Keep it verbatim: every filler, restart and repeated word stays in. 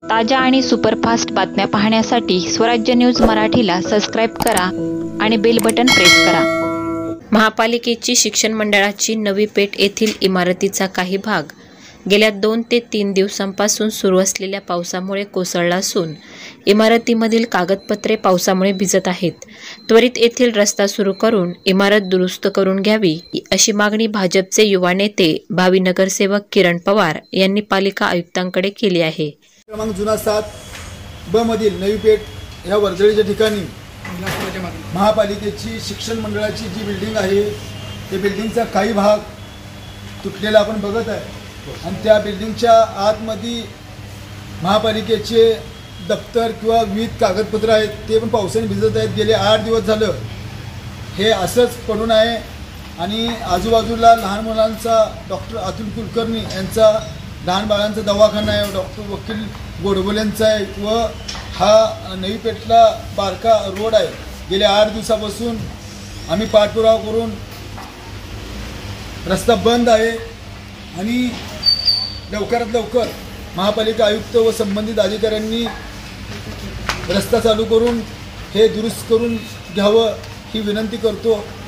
ताज्या आणि सुपरफास्ट बातम्या पाहण्यासाठी स्वराज्य न्यूज मराठीला सबस्क्राईब करा आणि बेल बटन प्रेस करा। महापालिकेची शिक्षण मंडळाची नवी पेठ येथील इमारतीचा काही भाग गेल्या दोन ते तीन दिवसांपासून सुरू असलेल्या पावसामुळे कोसळला असून इमारतीमधील कागदपत्रे पावसामुळे भिजत आहेत। त्वरित येथील रस्ता सुरू करून इमारत दुरुस्त करून घ्यावी अशी मागणी भाजपचे युवा नेते भावी नगरसेवक किरण पवार यांनी पालिका आयुक्तांकडे केली आहे। क्रमांक जुना सात ब मधील नवी पेठ ह्या वर्दळीच्या ठिकाणी महापालिकेची शिक्षण मंडळाची जी बिल्डिंग आहे त्या बिल्डिंगचा काही भाग तुटलेला आपण बघत आहे आणि त्या बिल्डिंगच्या आतमध्ये महापालिकेचे दप्तर किंवा विविध कागदपत्र आहेत ते पण पावसाने भिजत आहेत। गेले आठ दिवस झालं हे असंच पडून आहे आणि आजूबाजूला लहान मुलांचा डॉक्टर अतुल कुलकर्णी यांचा लहान बाळांचा दवाखाना आहे, डॉक्टर वकील गोडबोलेंचा आहे व हा नवी पेठला बारका रोड आहे। गेल्या आठ दिवसापासून आम्ही पाठपुरावा करून रस्ता बंद आहे आणि लवकरात लवकर महापालिका आयुक्त व संबंधित अधिकाऱ्यांनी रस्ता चालू करून हे दुरुस्त करून घ्यावं ही विनंती करतो।